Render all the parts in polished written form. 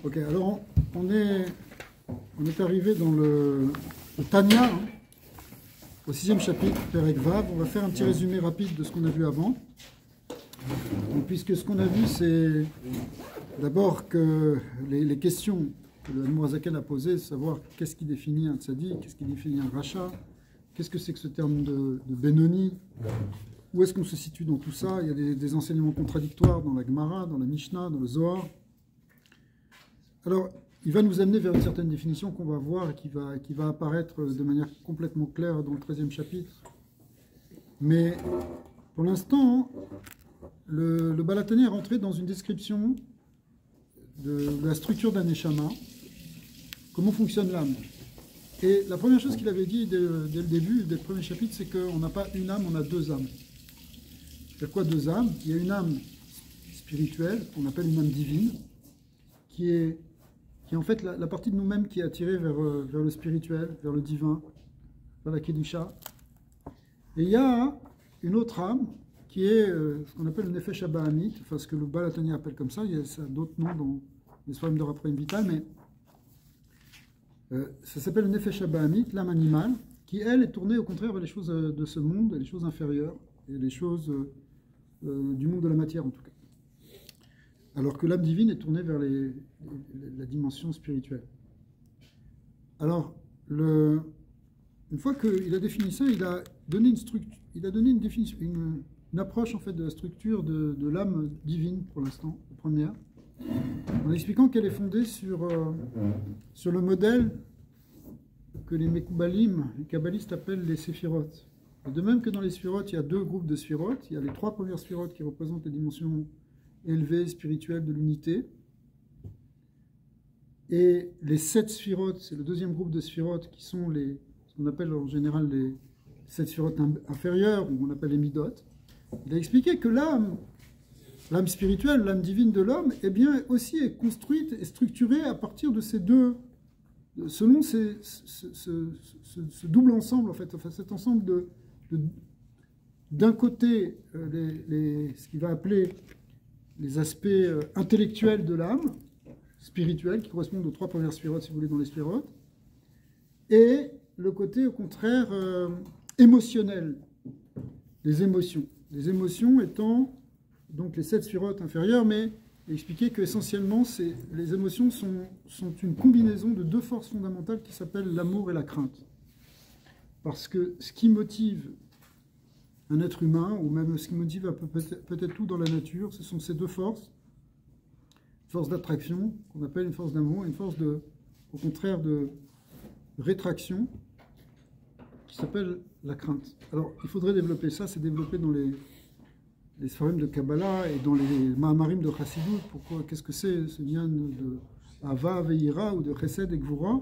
Ok, alors on est arrivé dans le Tanya, hein, au 6e chapitre, Perek Vav. On va faire un petit résumé rapide de ce qu'on a vu avant. Donc, puisque ce qu'on a vu, c'est d'abord que les questions que le Mourazaken a posées, savoir qu'est-ce qui définit un tzaddik, qu'est-ce qui définit un rachat, qu'est-ce que c'est que ce terme de Benoni, où est-ce qu'on se situe dans tout ça. Il y a des enseignements contradictoires dans la Gemara, dans la Mishnah, dans le Zohar. Alors, il va nous amener vers une certaine définition qu'on va voir et qui va apparaître de manière complètement claire dans le 13e chapitre. Mais pour l'instant, le Balatani est rentré dans une description de la structure d'un Neshama, comment fonctionne l'âme. Et la première chose qu'il avait dit dès le début, dès le premier chapitre, c'est qu'on n'a pas une âme, on a deux âmes. C'est quoi deux âmes? Il y a une âme spirituelle, qu'on appelle une âme divine, qui est en fait la partie de nous-mêmes qui est attirée vers le spirituel, vers le divin, vers la Kedusha. Et il y a une autre âme qui est ce qu'on appelle le Nefesh Abahamit, enfin ce que le Balatani appelle comme ça, il y a d'autres noms dans les Sfarim de Raphaël Vital, mais ça s'appelle le Nefesh Abahamit, l'âme animale, qui elle est tournée au contraire vers les choses de ce monde, les choses inférieures, et les choses du monde de la matière en tout cas. Alors que l'âme divine est tournée vers la dimension spirituelle. Alors, une fois qu'il a défini ça, il a donné une définition, une approche en fait de la structure de l'âme divine pour l'instant, la première, en expliquant qu'elle est fondée sur le modèle que les Mekoubalim, les kabbalistes appellent les séphirotes. De même que dans les sphirotes, il y a deux groupes de sphirotes. Il y a les trois premières sphirotes qui représentent les dimensions élevées, spirituelles de l'unité. Et les 7 sphirotes, c'est le deuxième groupe de sphirotes qui sont ce qu'on appelle en général les 7 sphirotes inférieures, ou on appelle les midot. Il a expliqué que l'âme spirituelle, l'âme divine de l'homme, eh bien, aussi est construite et structurée à partir de ces deux, selon ce double ensemble, en fait, enfin, cet ensemble d'un côté, ce qu'il va appeler les aspects intellectuels de l'âme, spirituels, qui correspondent aux 3 premières sphirotes, si vous voulez, dans les sphirotes, et le côté, au contraire, émotionnel, les émotions. Les émotions étant donc les 7 sphirotes inférieures, mais expliquer qu'essentiellement, les émotions sont une combinaison de 2 forces fondamentales qui s'appellent l'amour et la crainte. Parce que ce qui motive un être humain, ou même ce qui motive peut-être tout dans la nature, ce sont ces 2 forces. Une force d'attraction, qu'on appelle une force d'amour, et une force au contraire de rétraction, qui s'appelle la crainte. Alors, il faudrait développer ça, c'est développé dans les Sfarim de Kabbalah et dans les Mahamarim de Chassidut. Pourquoi? Qu'est-ce que c'est ce lien de Ava, Veira ou de Chesed et Gvura?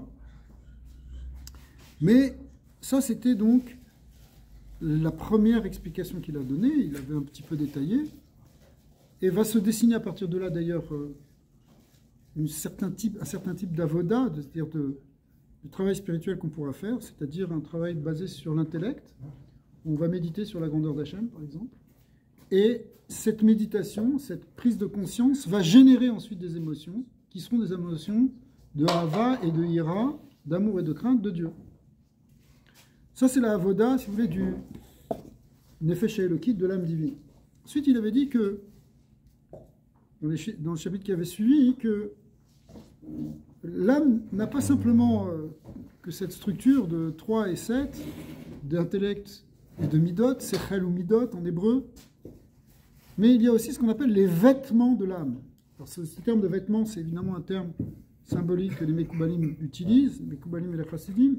Mais ça, c'était donc la première explication qu'il a donnée. Il avait un petit peu détaillé. Et va se dessiner à partir de là, d'ailleurs, un certain type d'avoda, c'est-à-dire du travail spirituel qu'on pourra faire, c'est-à-dire un travail basé sur l'intellect. On va méditer sur la grandeur d'Hachem, par exemple. Et cette méditation, cette prise de conscience va générer ensuite des émotions, qui seront des émotions de Hava et de Ira, d'amour et de crainte de Dieu. Ça, c'est la avoda, si vous voulez, du Nefesh Elokit, de l'âme divine. Ensuite, il avait dit que, dans le chapitre qui avait suivi, que l'âme n'a pas simplement que cette structure de 3 et 7, d'intellect et de midot, sechel ou midot en hébreu, mais il y a aussi ce qu'on appelle les vêtements de l'âme. Alors ce terme de vêtements, c'est évidemment un terme symbolique que les Mekoubalim utilisent, les Mekoubalim et les Chassidim.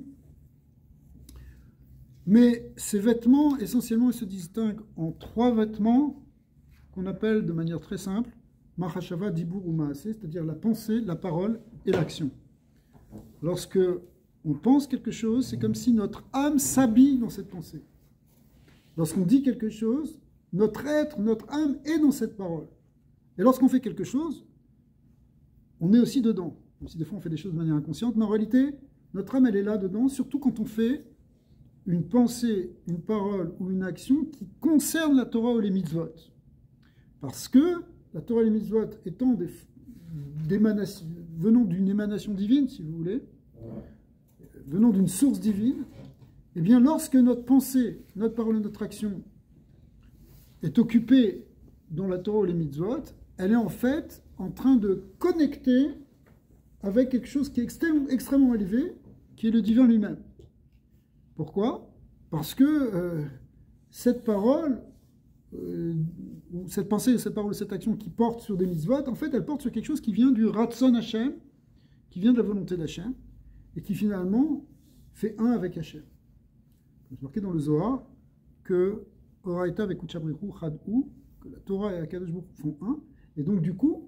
Mais ces vêtements, essentiellement, ils se distinguent en 3 vêtements qu'on appelle de manière très simple Mahashava, Dibur ou Maaseh, c'est-à-dire la pensée, la parole et l'action. Lorsque on pense quelque chose, c'est comme si notre âme s'habille dans cette pensée. Lorsqu'on dit quelque chose, notre être, notre âme est dans cette parole. Et lorsqu'on fait quelque chose, on est aussi dedans. Même si des fois on fait des choses de manière inconsciente, mais en réalité, notre âme, elle est là dedans, surtout quand on fait une pensée, une parole ou une action qui concerne la Torah ou les mitzvot. Parce que la Torah et les mitzvot étant des venant d'une émanation divine, si vous voulez, venant d'une source divine, eh bien, lorsque notre pensée, notre parole et notre action est occupée dans la Torah ou les mitzvot, elle est en fait en train de connecter avec quelque chose qui est extrêmement élevé, qui est le divin lui-même. Pourquoi? Parce que cette parole, cette pensée, cette parole, cette action qui porte sur des mitzvot, en fait, elle porte sur quelque chose qui vient du Ratzon Hashem, qui vient de la volonté d'Hachem, et qui finalement fait un avec Hachem. C'est marqué dans le Zohar que Oraita avec Uchabrichu Chadou, que la Torah et Akadosh Baruch Hu font un, et donc du coup,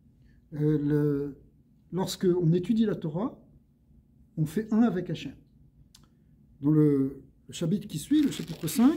lorsque on étudie la Torah, on fait un avec Hachem. Dans le chapitre qui suit, le chapitre 5,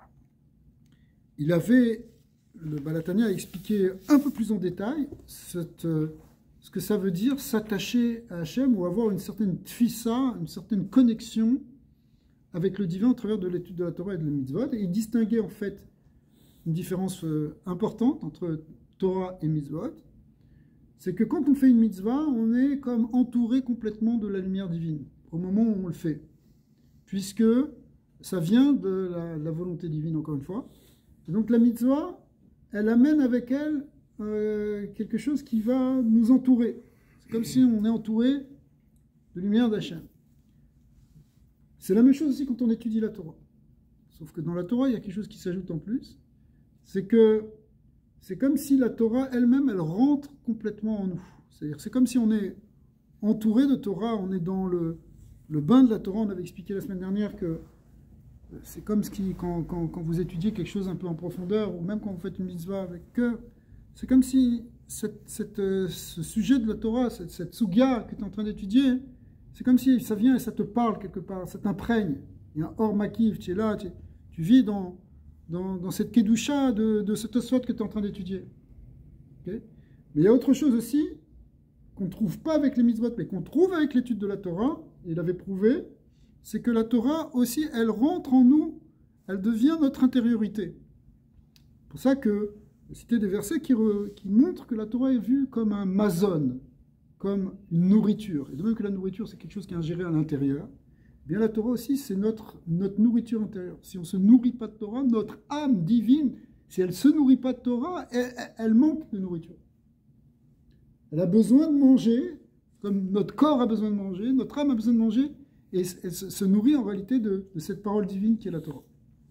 le Balatania a expliqué un peu plus en détail ce que ça veut dire s'attacher à Hachem ou avoir une certaine tfissa, une certaine connexion avec le divin au travers de l'étude de la Torah et de la mitzvot. Et il distinguait en fait une différence importante entre Torah et mitzvot. C'est que quand on fait une mitzvah, on est comme entouré complètement de la lumière divine au moment où on le fait, puisque ça vient de la volonté divine, encore une fois. Et donc la mitzvah, elle amène avec elle quelque chose qui va nous entourer. C'est comme si on est entouré de lumière d'Hachem. C'est la même chose aussi quand on étudie la Torah. Sauf que dans la Torah, il y a quelque chose qui s'ajoute en plus. C'est que c'est comme si la Torah elle-même, elle rentre complètement en nous. C'est-à-dire c'est comme si on est entouré de Torah, on est dans le bain de la Torah. On avait expliqué la semaine dernière que c'est comme quand vous étudiez quelque chose un peu en profondeur, ou même quand vous faites une mitzvah avec cœur, c'est comme si ce sujet de la Torah, cette sugya que tu es en train d'étudier, c'est comme si ça vient et ça te parle quelque part, ça t'imprègne. Il y a un or makiv, tu es là, tu vis dans cette kedusha de ce tosfot que tu es en train d'étudier. Okay? Mais il y a autre chose aussi qu'on ne trouve pas avec les mitzvot, mais qu'on trouve avec l'étude de la Torah, et il avait prouvé, c'est que la Torah aussi, elle rentre en nous, elle devient notre intériorité. C'est pour ça que c'était des versets qui montrent que la Torah est vue comme un mazon, comme une nourriture. Et de même que la nourriture, c'est quelque chose qui est ingéré à l'intérieur, eh bien la Torah aussi, c'est notre nourriture intérieure. Si on ne se nourrit pas de Torah, notre âme divine, si elle ne se nourrit pas de Torah, elle manque de nourriture. Elle a besoin de manger, comme notre corps a besoin de manger, notre âme a besoin de manger, et elle se nourrit en réalité de cette parole divine qui est la Torah.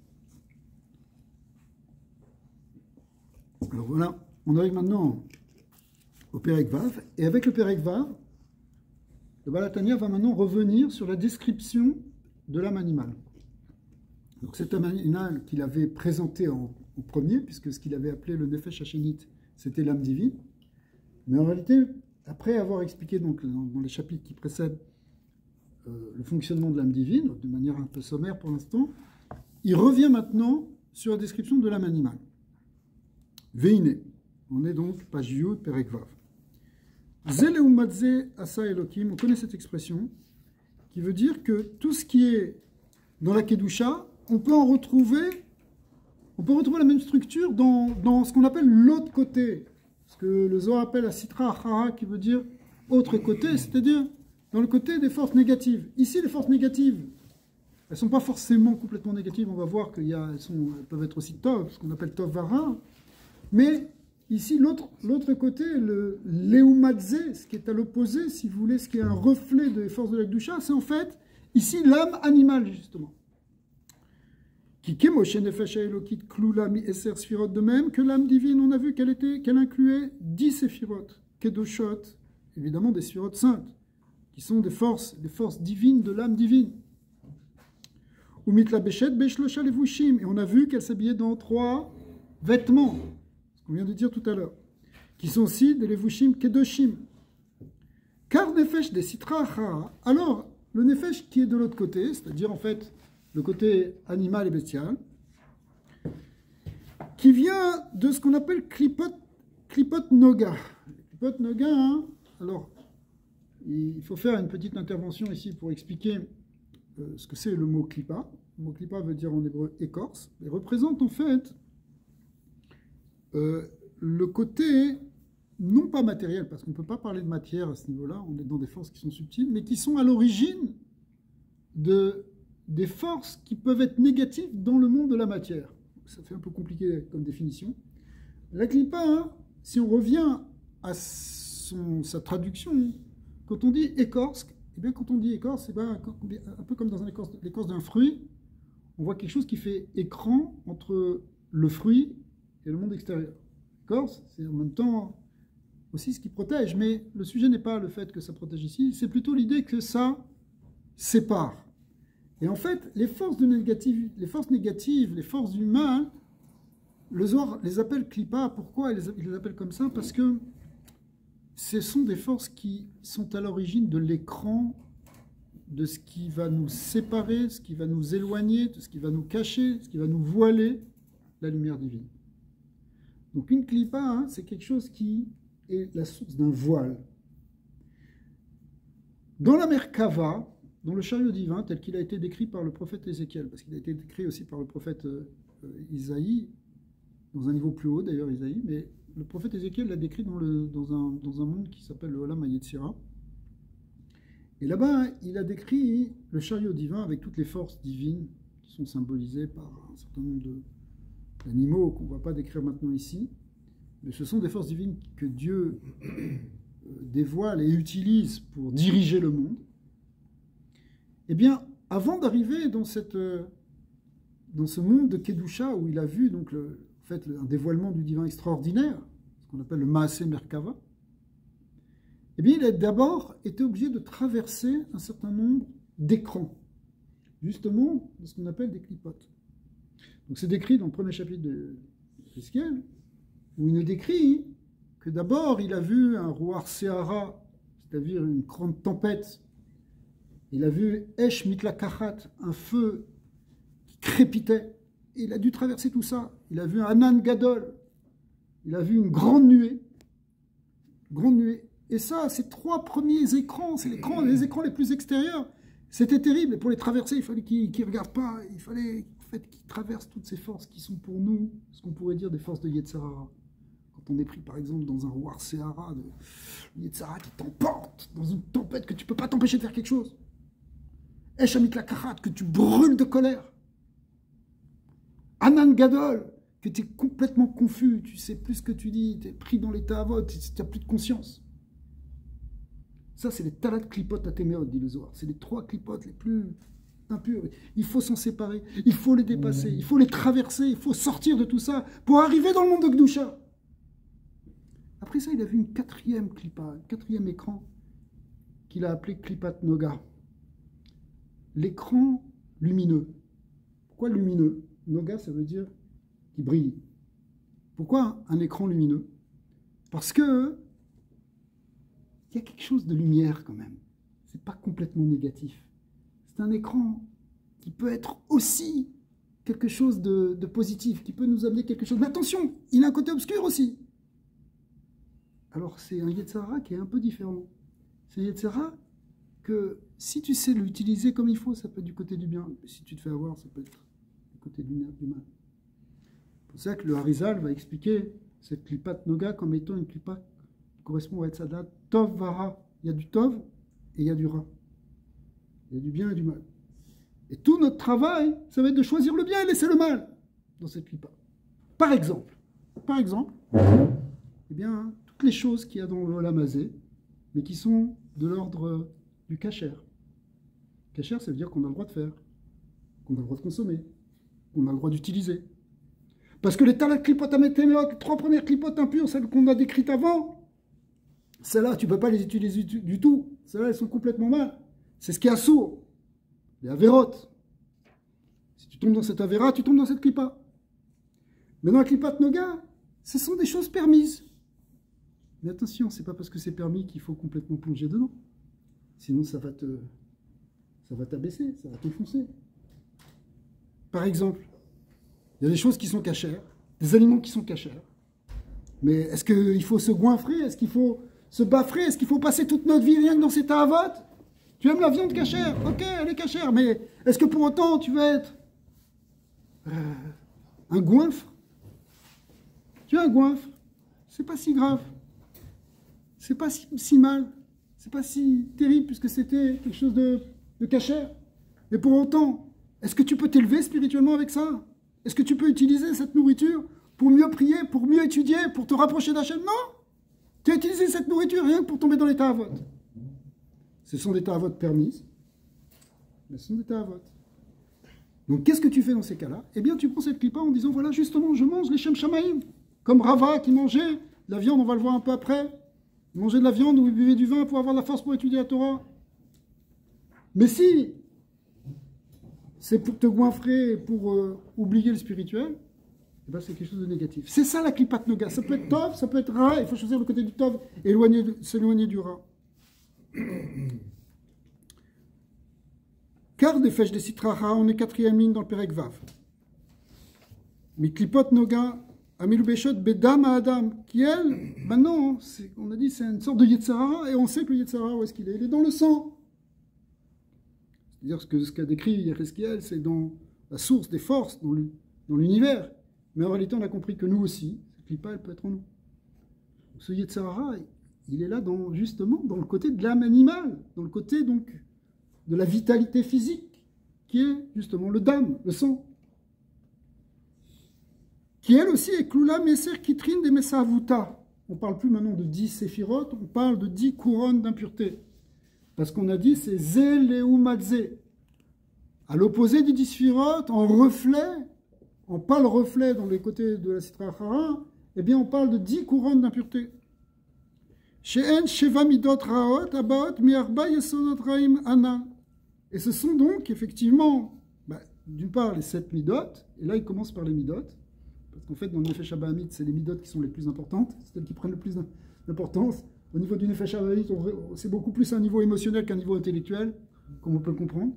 Alors voilà, on arrive maintenant au Perek Vav, et avec le Perek Vav, le Balatania va maintenant revenir sur la description de l'âme animale. Donc cet âme animale qu'il avait présenté en premier, puisque ce qu'il avait appelé le Nefesh Hashénit, c'était l'âme divine. Mais en réalité, après avoir expliqué donc, dans les chapitres qui précèdent le fonctionnement de l'âme divine, de manière un peu sommaire pour l'instant, il revient maintenant sur la description de l'âme animale. Veine, on est donc page Yud, Perek Vav. Zeleumadze asa Elokim, on connaît cette expression, qui veut dire que tout ce qui est dans la Kedusha, on peut retrouver la même structure dans ce qu'on appelle l'autre côté, ce que le Zohar appelle la Sitra Achara, qui veut dire autre côté, c'est-à-dire dans le côté des forces négatives. Ici, les forces négatives, elles ne sont pas forcément complètement négatives, on va voir qu'elles peuvent être aussi Tov, ce qu'on appelle Tov Vara, mais ici, l'autre côté, le Leumadze, ce qui est à l'opposé, si vous voulez, ce qui est un reflet des forces de la Kedusha, c'est en fait, ici, l'âme animale, justement. De même que l'âme divine, on a vu qu'elle incluait 10 séphirotes, Kedoshot, évidemment des séphirotes saintes, qui sont des forces divines de l'âme divine. Et on a vu qu'elle s'habillait dans 3 vêtements, ce qu'on vient de dire tout à l'heure, qui sont aussi des levushim kedoshim. Car nefesh des sitra achara, alors le nefesh qui est de l'autre côté, c'est-à-dire en fait le côté animal et bestial, qui vient de ce qu'on appelle klipot noga. Klipot noga, hein, alors il faut faire une petite intervention ici pour expliquer ce que c'est le mot klipa. Le mot klipa veut dire en hébreu écorce, et représente en fait le côté non pas matérielles, parce qu'on ne peut pas parler de matière à ce niveau-là, on est dans des forces qui sont subtiles, mais qui sont à l'origine des forces qui peuvent être négatives dans le monde de la matière. Ça fait un peu compliqué comme définition. La Klippa, hein, si on revient à sa traduction, quand on dit écorce, eh bien quand on dit écorce, eh bien, un peu comme dans l'écorce d'un fruit, on voit quelque chose qui fait écran entre le fruit et le monde extérieur. L'écorce, c'est en même temps aussi ce qui protège, mais le sujet n'est pas le fait que ça protège ici, c'est plutôt l'idée que ça sépare. Et en fait, les forces négatives, les forces du mal, le Zohar les appelle Klippa. Pourquoi il les appelle comme ça? Parce que ce sont des forces qui sont à l'origine de l'écran, de ce qui va nous séparer, ce qui va nous éloigner, de ce qui va nous cacher, ce qui va nous voiler la lumière divine. Donc une Klippa, hein, c'est quelque chose qui est la source d'un voile. Dans la Merkava, dans le chariot divin, tel qu'il a été décrit par le prophète Ézéchiel, parce qu'il a été décrit aussi par le prophète Isaïe, dans un niveau plus haut d'ailleurs Isaïe, mais le prophète Ézéchiel l'a décrit dans un monde qui s'appelle le Olam HaYetzira. Et là-bas, il a décrit le chariot divin avec toutes les forces divines qui sont symbolisées par un certain nombre d'animaux qu'on ne va pas décrire maintenant ici, mais ce sont des forces divines que Dieu dévoile et utilise pour diriger le monde. Eh bien, avant d'arriver dans ce monde de Kedusha où il a vu donc un dévoilement du divin extraordinaire, ce qu'on appelle le Maaseh Merkava, eh bien, il a d'abord été obligé de traverser un certain nombre d'écrans, justement de ce qu'on appelle des clipotes. Donc c'est décrit dans le premier chapitre de Ézéchiel, où il nous décrit que d'abord il a vu un Ruach Se'ara, c'est-à-dire une grande tempête. Il a vu Esh Mitlakachat, un feu qui crépitait. Et il a dû traverser tout ça. Il a vu un Anan Gadol. Il a vu une grande nuée. Grande nuée. Et ça, ces trois premiers écrans, c'est les écrans les plus extérieurs. C'était terrible. Et pour les traverser, il fallait qu'ils ne regardent pas. Il fallait en fait, qu'ils traversent toutes ces forces qui sont pour nous, ce qu'on pourrait dire des forces de Yetzirah. Quand on est pris, par exemple, dans un Ruach Se'ara de Yetzirah qui t'emporte dans une tempête que tu ne peux pas t'empêcher de faire quelque chose. Esh Mitlakachat, que tu brûles de colère. Anan Gadol, que tu es complètement confus, tu sais plus ce que tu dis, tu es pris dans l'état à vote, tu n'as plus de conscience. Ça, c'est les talat clipotes à Téméot, dit le Zohar. C'est les trois clipotes les plus impurs. Il faut s'en séparer, il faut les dépasser, il faut les traverser, il faut sortir de tout ça pour arriver dans le monde de Gdusha. Après ça, il a vu une quatrième clipa, un quatrième écran qu'il a appelé Klipat Noga. L'écran lumineux. Pourquoi lumineux? Noga, ça veut dire qui brille. Pourquoi un écran lumineux? Parce que il y a quelque chose de lumière quand même. C'est pas complètement négatif. C'est un écran qui peut être aussi quelque chose de positif, qui peut nous amener quelque chose. Mais attention, il a un côté obscur aussi. Alors c'est un Yetzirah qui est un peu différent. C'est un Yetzirah que si tu sais l'utiliser comme il faut, ça peut être du côté du bien. Si tu te fais avoir, ça peut être du côté du mal. C'est pour ça que le Harizal va expliquer cette Klipat Noga comme étant une Klipa qui correspond à Etzadat Tov Vara. Il y a du Tov et il y a du Ra. Il y a du bien et du mal. Et tout notre travail, ça va être de choisir le bien et laisser le mal dans cette Klipa. Par exemple, eh bien, toutes les choses qu'il y a dans le Olam Hazé, mais qui sont de l'ordre du kasher. Kasher, ça veut dire qu'on a le droit de faire, qu'on a le droit de consommer, qu'on a le droit d'utiliser. Parce que les talat clipotes à météméot, les trois premières clipotes impures, celles qu'on a décrites avant, celles-là, tu ne peux pas les utiliser du tout. Celles-là, elles sont complètement mal. C'est ce qui est assourd. Les avérotes. Si tu tombes dans cette avéra, tu tombes dans cette clipa. Mais dans la clipat noga, ce sont des choses permises. Mais attention, c'est pas parce que c'est permis qu'il faut complètement plonger dedans. Sinon, ça va t'abaisser, ça va t'enfoncer. Par exemple, il y a des choses qui sont cachères, des aliments qui sont cachères. Mais est-ce qu'il faut se goinfrer? Est-ce qu'il faut se baffrer? Est-ce qu'il faut passer toute notre vie rien que dans cet avot? Tu aimes la viande cachère? Ok, elle est cachère, mais est-ce que pour autant tu vas être un goinfre? Tu es un goinfre, c'est pas si grave. c'est pas si mal, c'est pas si terrible puisque c'était quelque chose de cachère. Mais pour autant, est-ce que tu peux t'élever spirituellement avec ça? Est-ce que tu peux utiliser cette nourriture pour mieux prier, pour mieux étudier, pour te rapprocher d'Hachem? Non! Tu as utilisé cette nourriture rien que pour tomber dans l'état à vote. Ce sont des vote permises, mais ce sont des vote. Donc qu'est-ce que tu fais dans ces cas-là? Eh bien, tu prends cette clipa en disant, voilà, justement, je mange les Shem Shamaïm. Comme Rava qui mangeait de la viande, on va le voir un peu après. Il mangeait de la viande ou il buvait du vin pour avoir la force pour étudier la Torah. Mais si c'est pour te goinfrer, pour oublier le spirituel, eh ben c'est quelque chose de négatif. C'est ça la klipat noga. Ça peut être tov, ça peut être ra. Il faut choisir le côté du tov et s'éloigner du ra. Car des fèches des citraha, on est quatrième ligne dans le Perek Vav. Mi klipot noga, amilu beshot bedam adam, qui elle, maintenant, on a dit c'est une sorte de Yetzirah, et on sait que le Yetzirah, où est-ce qu'il est? Il est dans le sang. C'est-à-dire ce qu'a décrit Yereskiel, c'est dans la source des forces, dans l'univers. Mais en réalité, on a compris que nous aussi, cette clipa, elle peut être en nous. Ce Yetzirah, il est là justement dans le côté de l'âme animale, dans le côté donc de la vitalité physique, qui est justement le dam, le sang. Qui elle aussi est Kloula Meser Kitrin des Messavuta. On ne parle plus maintenant de 10 séphirotes, on parle de 10 couronnes d'impureté. Parce qu'on a dit c'est Zéléoumadze. À l'opposé du 10 séphirotes, en reflet, en pâle reflet dans les côtés de la Sitra Achara, eh bien on parle de 10 couronnes d'impureté. She'en Sheva Midot Raot Abaot Miarba Yesodot Raim Ana. Et ce sont donc effectivement, d'une part les 7 midot, et là il commence par les midot, parce qu'en fait dans le Nefesh Abahamit, c'est les midot qui sont les plus importantes, c'est elles qui prennent le plus d'importance. Au niveau du Nefesh Abahamit, c'est beaucoup plus un niveau émotionnel qu'un niveau intellectuel, comme on peut le comprendre.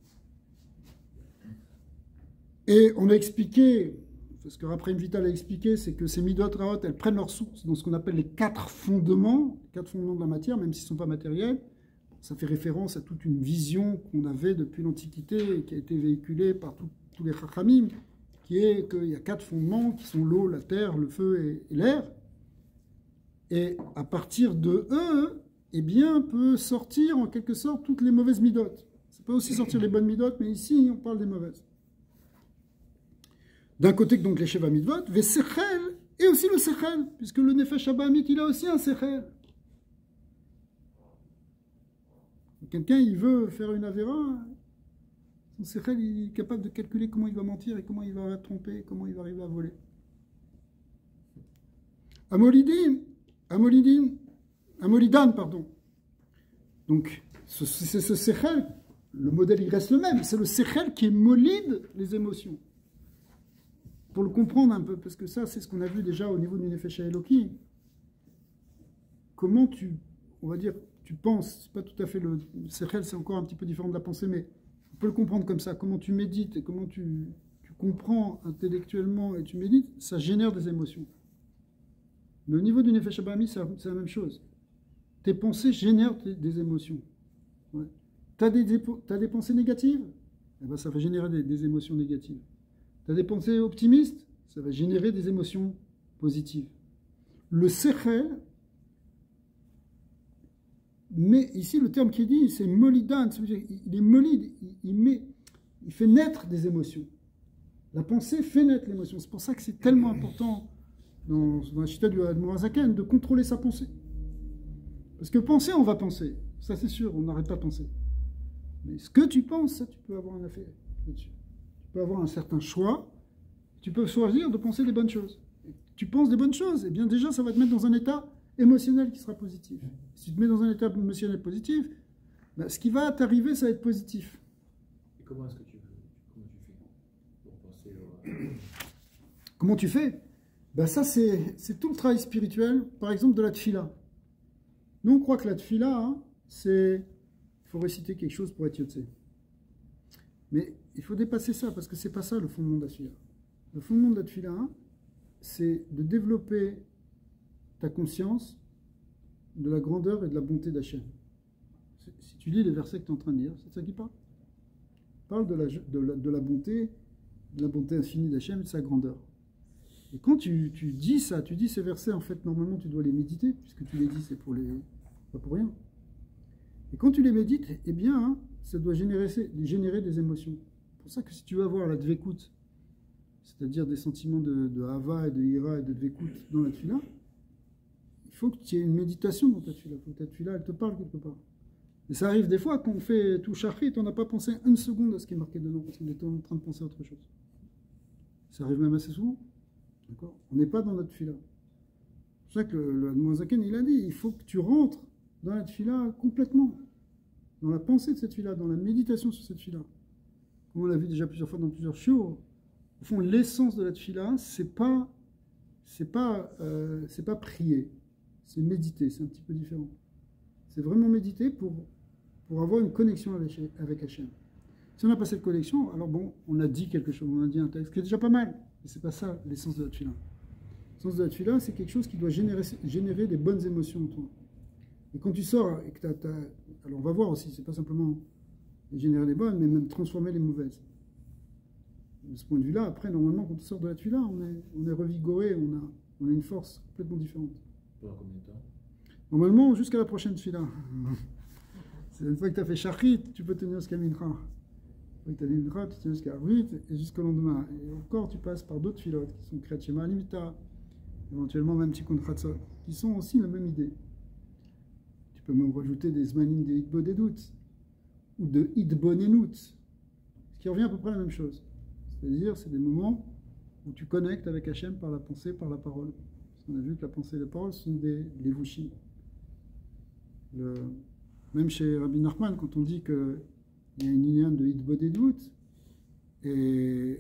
Et on a expliqué, ce que Raphaël Vital a expliqué, c'est que ces midot raot, elles prennent leur source dans ce qu'on appelle les 4 fondements de la matière, même s'ils ne sont pas matériels. Ça fait référence à toute une vision qu'on avait depuis l'Antiquité et qui a été véhiculée par tous les Chachamim, qui est qu'il y a 4 fondements qui sont l'eau, la terre, le feu et l'air. Et à partir de eux, eh bien, peut sortir en quelque sorte toutes les mauvaises midotes. Ça peut aussi sortir les bonnes midotes, mais ici, on parle des mauvaises. D'un côté, donc, les Sheva Midvot, ve Sechel, et aussi le Sechel, puisque le Nefesh Abahamit, il a aussi un Sechel. Quelqu'un, il veut faire une avéra, son Sechel, il est capable de calculer comment il va mentir et comment il va tromper, comment il va arriver à voler. Amolidan, pardon. Donc, c'est ce Sechel, le modèle, il reste le même, c'est le Sechel qui est molide les émotions. Pour le comprendre un peu, parce que ça, c'est ce qu'on a vu déjà au niveau du Nefesh Eloki. Comment on va dire, tu penses, c'est pas tout à fait le Sechel, c'est encore un petit peu différent de la pensée, mais on peut le comprendre comme ça. Comment tu médites et comment tu comprends intellectuellement et tu médites, ça génère des émotions. Mais au niveau du Nefesh Abahamit, c'est la même chose. Tes pensées génèrent des émotions. Ouais. Tu as des pensées négatives, eh ben, ça va générer des émotions négatives. Tu as des pensées optimistes, ça va générer des émotions positives. Le Sechel, mais ici le terme qui est dit, c'est molidan, ça veut dire il est molide, il fait naître des émotions. La pensée fait naître l'émotion. C'est pour ça que c'est tellement important dans la chita du Admor HaZaken de contrôler sa pensée. Parce que penser, on va penser. Ça c'est sûr, on n'arrête pas de penser. Mais ce que tu penses, ça tu peux avoir un effet là-dessus. Tu peux avoir un certain choix, tu peux choisir de penser des bonnes choses. Et tu penses des bonnes choses, et bien déjà ça va te mettre dans un état émotionnel qui sera positif. Si tu te mets dans un état émotionnel positif, ben, ce qui va t'arriver, ça va être positif. Et comment est-ce que tu fais pour penser Comment tu fais? Ben ça c'est tout le travail spirituel, par exemple de la tfila. Nous on croit que la tfila, hein, c'est... Il faut réciter quelque chose pour être yotzé. Mais il faut dépasser ça, parce que c'est pas ça le fondement de la tfila. Le fondement de la tfila, hein, c'est de développer ta conscience de la grandeur et de la bonté d'Hachem. Si tu lis les versets que tu es en train de lire, c'est ça qui parle. Parle de la bonté infinie d'Hachem et de sa grandeur. Et quand tu dis ça, tu dis ces versets, en fait, normalement, tu dois les méditer, puisque tu les dis, c'est pas pour rien. Et quand tu les médites, eh bien, hein, ça doit générer des émotions. C'est pour ça que si tu veux avoir la dvekout, c'est-à-dire des sentiments de hava et de ira et de dvekout dans la tefila, il faut que tu aies une méditation dans ta tefila. Il faut que ta tefila, elle te parle quelque part. Et ça arrive des fois, quand on fait tout shachrit, on n'a pas pensé une seconde à ce qui est marqué dedans, parce qu'on était en train de penser à autre chose. Ça arrive même assez souvent. D'accord ? On n'est pas dans notre tefila. C'est pour ça que le Admoazaken, il a dit, il faut que tu rentres dans la tefila complètement, dans la pensée de cette tefila, dans la méditation sur cette tefila. Comme on l'a vu déjà plusieurs fois dans plusieurs shiur, au fond, l'essence de la tefila, c'est pas prier, c'est méditer, c'est un petit peu différent. C'est vraiment méditer pour avoir une connexion avec Hachem. Si on n'a pas cette connexion, alors bon, on a dit quelque chose, on a dit un texte, qui est déjà pas mal, mais c'est pas ça l'essence de la tefila. L'essence de la tefila, c'est quelque chose qui doit générer des bonnes émotions en toi. Et quand tu sors, et que alors on va voir aussi, c'est pas simplement générer les bonnes, mais même transformer les mauvaises. De ce point de vue-là, après, normalement, quand on sort de la tefila, on est revigoré, on a une force complètement différente. Pendant combien de temps? Normalement, jusqu'à la prochaine tefila. C'est une fois que tu as fait shachrit, tu peux tenir jusqu'à mincha. Une fois que tu as mincha, tu tiens jusqu'à avrit et jusqu'au lendemain. Et encore, tu passes par d'autres filotes qui sont kriyat shema limita, éventuellement même tikkun chatzot, qui sont aussi la même idée. Tu peux même rajouter des zmanim de hitbodedut ou de hitbonenut, ce qui revient à peu près à la même chose. C'est-à-dire, c'est des moments où tu connectes avec Hachem par la pensée, par la parole. Parce qu'on a vu que la pensée et la parole sont des levushim. Même chez Rabbi Nachman, quand on dit qu'il y a une ligne de hitbodedut, mais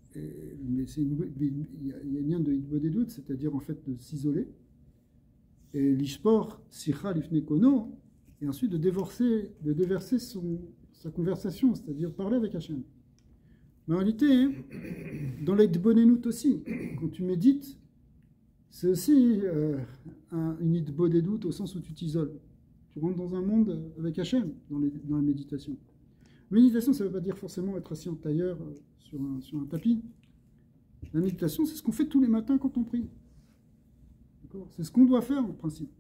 il y a une ligne de hitbodedut, c'est-à-dire en fait de s'isoler, et l'ishpor sicha lifnei kono, et ensuite de déverser sa conversation, c'est-à-dire parler avec Hachem. Mais en réalité, dans l'hitbonenut aussi, quand tu médites, c'est aussi une hitbodedut au sens où tu t'isoles. Tu rentres dans un monde avec Hachem, dans la méditation. Méditation, ça ne veut pas dire forcément être assis en tailleur sur un tapis. La méditation, c'est ce qu'on fait tous les matins quand on prie. C'est ce qu'on doit faire en principe.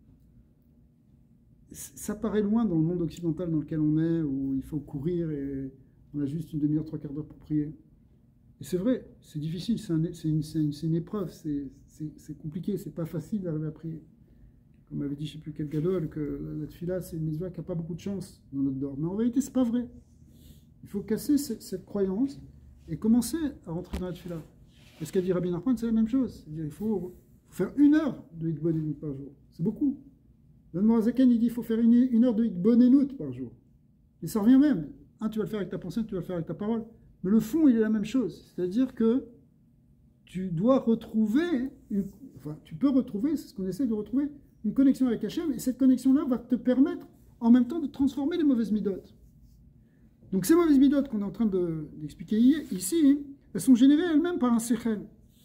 Ça paraît loin dans le monde occidental dans lequel on est, où il faut courir et on a juste une demi-heure, 3/4 d'heure pour prier. Et c'est vrai, c'est difficile, c'est une épreuve, c'est compliqué, c'est pas facile d'arriver à prier. Comme avait dit je ne sais plus quel gadol, que la tefila c'est une mitzvah qui n'a pas beaucoup de chance dans notre dehors. Mais en vérité, c'est pas vrai. Il faut casser cette croyance et commencer à rentrer dans la tefila. Et ce qu'a dit Rabbi Nachman, c'est la même chose. C'est-à-dire il faut faire 1 heure de hitbonenut par jour. C'est beaucoup. Le Moazaken, il dit qu'il faut faire 1 heure de hitbonenut par jour. Et ça revient même. Tu vas le faire avec ta pensée, tu vas le faire avec ta parole. Mais le fond, il est la même chose. C'est-à-dire que tu dois retrouver, tu peux retrouver, c'est ce qu'on essaie de retrouver, une connexion avec Hachem, et cette connexion-là va te permettre en même temps de transformer les mauvaises midotes. Donc ces mauvaises midotes qu'on est en train d'expliquer ici, elles sont générées elles-mêmes par un sechel,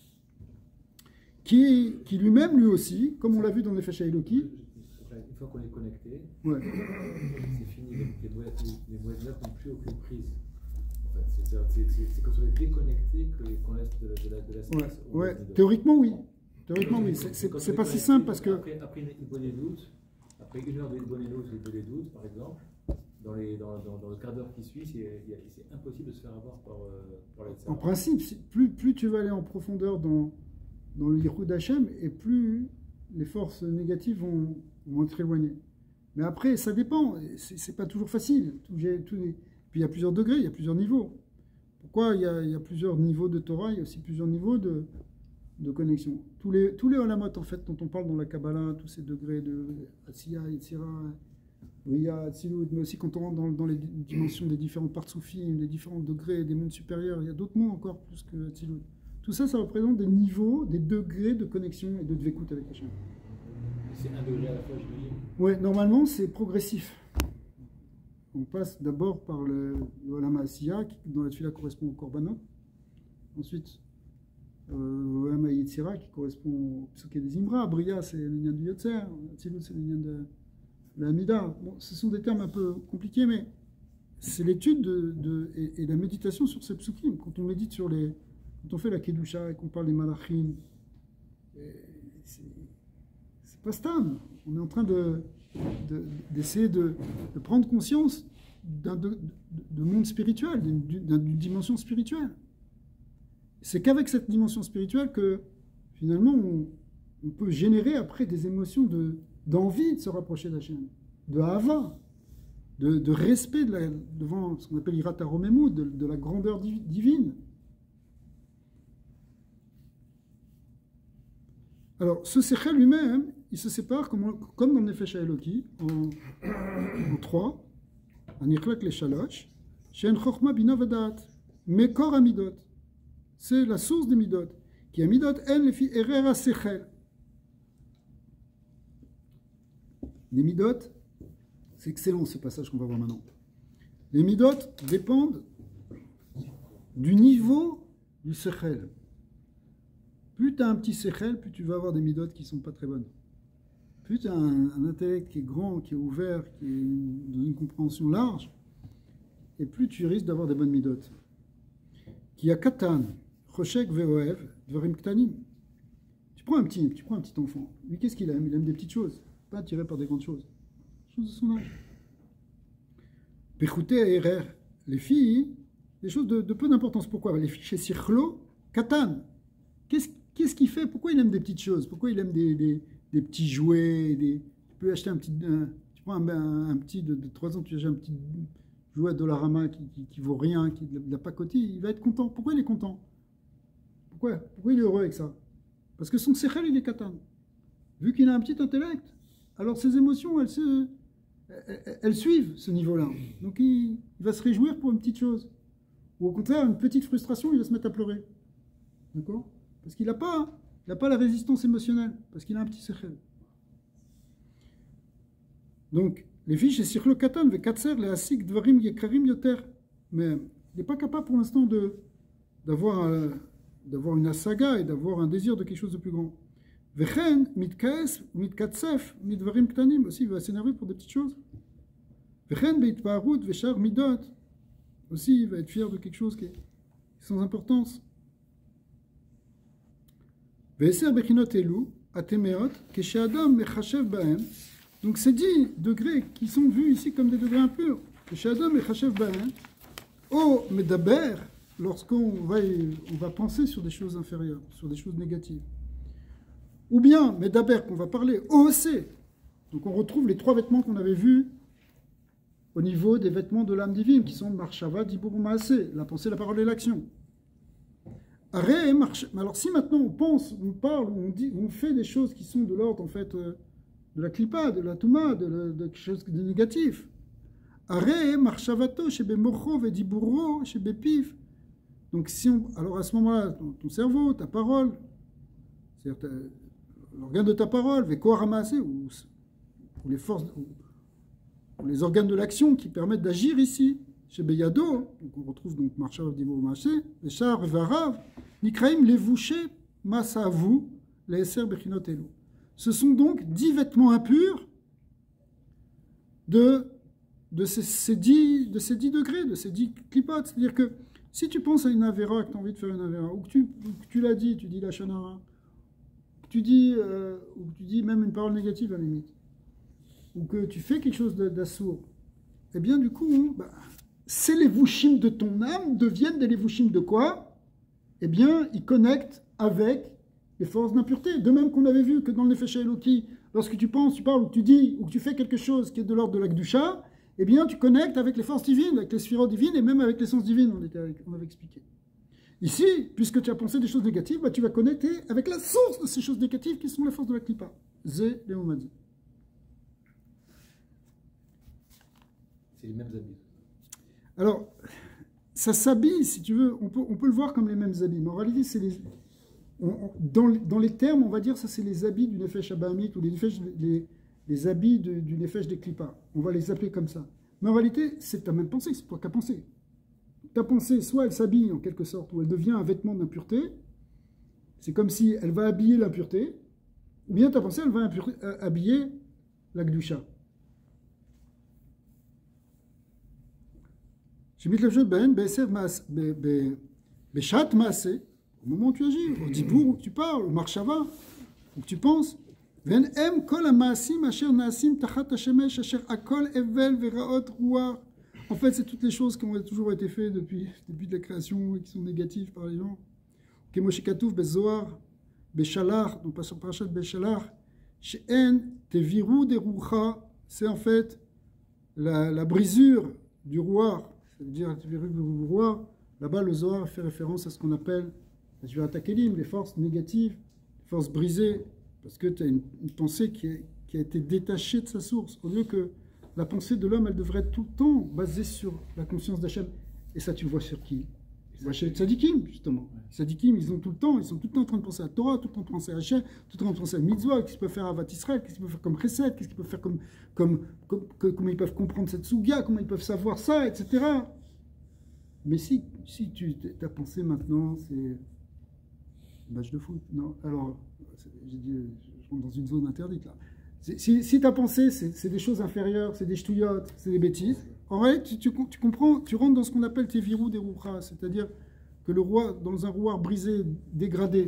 qui lui-même, lui aussi, comme on l'a vu dans Nefesh HaEloki. Une fois qu'on est connecté, ouais. C'est fini, les mauvaises notes n'ont plus aucune prise. En fait, c'est quand on est déconnecté qu'on laisse de l'espace. Ouais. Théoriquement, oui. Théoriquement, oui. C'est pas si simple parce que. Après une bonne doute, après 1 heure de bonne doute, par exemple, dans le quart d'heure qui suit, c'est impossible de se faire avoir par les. En principe, plus tu vas aller en profondeur dans le Yichud Hachem, et plus les forces négatives vont être éloignées. Mais après, ça dépend. C'est pas toujours facile. Puis il y a plusieurs degrés, il y a plusieurs niveaux. Pourquoi il y a plusieurs niveaux de Torah, il y a aussi plusieurs niveaux de connexion. Tous les olamot, en fait, dont on parle dans la Kabbalah, tous ces degrés de Atziya, Yetzira, Bria, Atzilut, mais aussi quand on rentre dans les dimensions des différents partsoufim, des différents degrés, des mondes supérieurs, il y a d'autres mondes encore plus que Atzilut. Tout ça, ça représente des niveaux, des degrés de connexion et de dvekout avec Hachem. C'est 1 degré à la fois, je veux dire. Ouais, normalement, c'est progressif. On passe d'abord par le Olam Asiya, qui dans la tefila correspond au Korbanot. Ensuite, Olam Yetzira, qui correspond au Psuké des Imra. Bria, c'est le lien du Yotzer. Atzilut, c'est le lien de la Hamida. Bon, ce sont des termes un peu compliqués, mais c'est l'étude et la méditation sur ces psukim. Quand on médite quand on fait la Kedusha et qu'on parle des Malachim, c'est pas stable. On est en train d'essayer de prendre conscience de monde spirituel, d'une dimension spirituelle. C'est qu'avec cette dimension spirituelle que finalement on peut générer après des émotions d'envie de se rapprocher d'Hachem, de hava, de respect devant ce qu'on appelle Irat HaRomemut, de la grandeur divine. Alors, ce Sechel lui-même, il se sépare comme dans le Nefesh HaEloki, en trois, Aniklak le Shalosh, Shen Chochma Bina Vadat, Mekor Amidot. C'est la source des Midot. Qui est Midot, en lefi Erer HaSechel. Les Midot, c'est excellent ce passage qu'on va voir maintenant. Les Midot dépendent du niveau du Sechel. Plus tu as un petit Sechel, plus tu vas avoir des Midot qui ne sont pas très bonnes. Plus tu as un intellect qui est grand, qui est ouvert, qui est dans une compréhension large, et plus tu risques d'avoir des bonnes Midot. Qui a Katan, Choshek Veoev, Dvarim Ktanim. Tu prends un petit enfant. Lui, qu'est-ce qu'il aime? Il aime des petites choses, pas attiré par des grandes choses. Choses de son âge. Péchouté à Erer, les filles, des choses de peu d'importance. Pourquoi? Les filles chez Sirchlo, Katan. Qu'est-ce qu'il fait? Pourquoi il aime des petites choses? Pourquoi il aime des petits jouets? Tu peux acheter tu prends un petit de 3 ans, tu achètes un petit jouet Dollarama qui vaut rien, qui de la pacotille, il va être content. Pourquoi il est content? Pourquoi il est heureux avec ça? Parce que son sechel, il est katan. Vu qu'il a un petit intellect, alors ses émotions, elles suivent ce niveau-là. Donc il va se réjouir pour une petite chose. Ou au contraire, une petite frustration, il va se mettre à pleurer. D'accord? Parce qu'il n'a pas la résistance émotionnelle, parce qu'il a un petit sechel. Donc, les filles chez Sirlo Katan, Vekatser, les Asik, Dvarim, Yekarim, Yoter. Mais il n'est pas capable pour l'instant d'avoir une asaga et d'avoir un désir de quelque chose de plus grand. Vechen, Mitkaes, Mitkatsef, Midvarim Ktanim, aussi il va s'énerver pour des petites choses. Vechen, Beitparut, Vechar, Midot, aussi il va être fier de quelque chose qui est sans importance. Veser Bechinot Elu, Atemeot, Kesheadam, Mechashev Bahem. Donc ces 10 degrés qui sont vus ici comme des degrés impurs, Kesheadam, Mechashev Bahem, O Medaber, lorsqu'on va penser sur des choses inférieures, sur des choses négatives. Ou bien, Medaber, qu'on va parler, OC. Donc on retrouve les 3 vêtements qu'on avait vus au niveau des vêtements de l'âme divine, qui sont Marshava, Dibur, Maaseh, la pensée, la parole et l'action. Alors si maintenant on pense, on parle, on fait des choses qui sont de l'ordre en fait de la klipa, de la touma, de quelque chose de négatif. Donc alors à ce moment-là, ton cerveau, ta parole, c'est-à-dire l'organe de ta parole, ou les forces, ou les organes de l'action qui permettent d'agir ici. Chez Beyado, on retrouve donc Marshav Dibur Maché, les chars Varav, Nikraim Levouché, Masavu, les Esser Bechinot Elu. Ce sont donc 10 vêtements impurs de ces 10 degrés, de ces 10 clipotes. C'est-à-dire que si tu penses à une avéra, que tu as envie de faire une avéra, ou que tu l'as dit, tu dis la shanara, ou que tu dis même une parole négative à la limite, ou que tu fais quelque chose d'assourd, eh bien du coup, ces levushim de ton âme deviennent des levushim de quoi? Eh bien, ils connectent avec les forces d'impureté. De même qu'on avait vu que dans le Nefesh HaEloki, lorsque tu penses, tu parles, ou que tu dis, ou que tu fais quelque chose qui est de l'ordre de la Kedusha, eh bien, tu connectes avec les forces divines, avec les sphirotes divines, et même avec l'essence divine, on avait expliqué. Ici, puisque tu as pensé des choses négatives, tu vas connecter avec la source de ces choses négatives qui sont les forces de la Klippa. Zé Léomadi. C'est les mêmes habits. Alors, ça s'habille, si tu veux, on peut le voir comme les mêmes habits, mais en réalité, c'est dans les termes, on va dire, ça c'est les habits du Nefesh Abahamit, ou les habits du Nefesh des Klippa. On va les appeler comme ça. Mais en réalité, c'est ta même pensée, c'est toi qui as pensé. Ta pensée, soit elle s'habille en quelque sorte, ou elle devient un vêtement d'impureté, c'est comme si elle va habiller l'impureté, ou bien ta pensée, elle va habiller la Gdusha. Au moment où tu agis, au dibour où tu parles, au marshava, faut que tu penses. Ven em kol ha'ma'asim asher na'asim tachat hashemesh asher akol evel veraot ruach. En fait, c'est toutes les choses qui ont toujours été faites depuis la création et qui sont négatives par les gens. Kemoshe katouf bezoar, beshalach, donc pas sur parashat beshalach, she'en teviru de rucha, c'est en fait la brisure du roi. Ça veut dire teviru du roi. Là-bas, le Zohar fait référence à ce qu'on appelle les forces négatives, les forces brisées, parce que tu as une pensée qui a été détachée de sa source, au lieu que la pensée de l'homme, elle devrait être tout le temps basée sur la conscience d'Hachem. Et ça, tu le vois sur qui? Tu le vois chez les tzadikim, justement. Les tzadikim, ils sont tout le temps en train de penser à Torah, tout le temps en train de penser à Hachem, tout le temps en train de penser à Mitzvah, qu'est-ce qu'ils peuvent faire à Avat Israël, qu'est-ce qu'ils peuvent faire comme Chesed, qu'est-ce qu'ils peuvent faire comment ils peuvent comprendre cette Sugia, comment ils peuvent savoir ça, etc. Mais si ta pensée maintenant, c'est match de foot, non? Alors, j'ai dit, je rentre dans une zone interdite là. Si ta pensée, c'est des choses inférieures, c'est des ch'touillottes, c'est des bêtises, en vrai, tu comprends, tu rentres dans ce qu'on appelle tes virous des rouchas, c'est-à-dire que le roi, dans un rouar brisé, dégradé,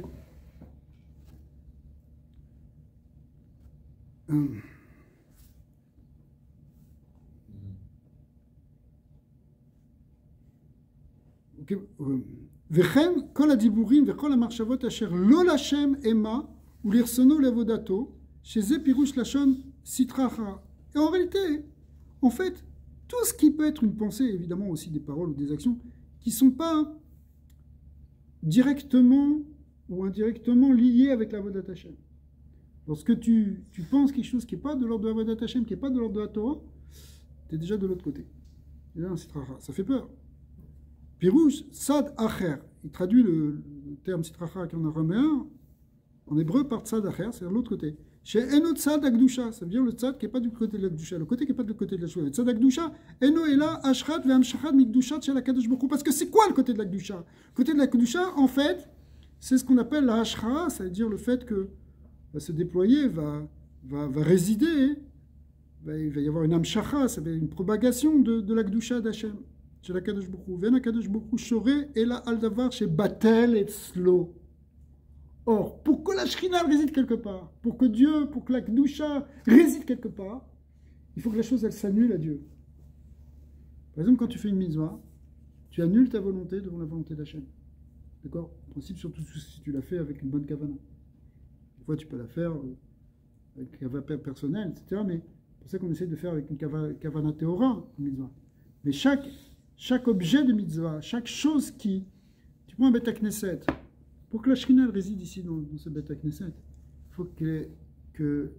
וכן כל הדיבורים וכל המחשבות אשר לא לשם אמה ולרצונו לעבודתו, שזה פירוש לשון סטרא אחרא. Et en réalité, en fait, tout ce qui peut être une pensée, évidemment aussi des paroles ou des actions, qui ne sont pas directement ou indirectement liées avec la Avodat Hashem. Lorsque tu penses quelque chose qui n'est pas de l'ordre de la Avodat Hashem, qui n'est pas de l'ordre de la Torah, tu es déjà de l'autre côté. Et là, ça fait peur. Pirouche, Sad Acher, il traduit le terme Sitracha en araméen, en hébreu par Tzad Acher, c'est de l'autre côté. Chez Eno Tzad Akdusha, ça veut dire le Tzad qui n'est pas du côté de l'Akdusha, le côté qui n'est pas du côté de la Shua. Tzad Akdusha, Eno Ela Ashrat Ve'amshachat Mikdushat Shel HaKadosh Baruch Hu. Parce que c'est quoi le côté de l'Akdusha? Le côté de l'Akdusha, en fait, c'est ce qu'on appelle la Ashra, ça veut dire le fait que va se déployer, va résider, il va y avoir une Amshacha, ça va être une propagation de l'Akdusha d'Hachem. Chez la Kadosh Baruch Hu, Ven HaKadosh Baruch Hu Shoreh Ela Al Davar chez Batel et Slo. Or, pour que la Shrina réside quelque part, pour que Dieu, pour que la Kedusha réside quelque part, il faut que la chose, elle s'annule à Dieu. Par exemple, quand tu fais une mitzvah, tu annules ta volonté devant la volonté d'Hachem. D'accord? En principe, surtout si tu l'as fait avec une bonne kavana. Des fois, tu peux la faire avec une kavana personnelle, etc. Mais c'est pour ça qu'on essaie de faire avec une kavana théora, une mitzvah. Mais chaque objet de mitzvah, chaque chose qui... Tu prends un Beth Knesset. Pour que la Shrina réside ici dans ce Beth Knesset, il faut que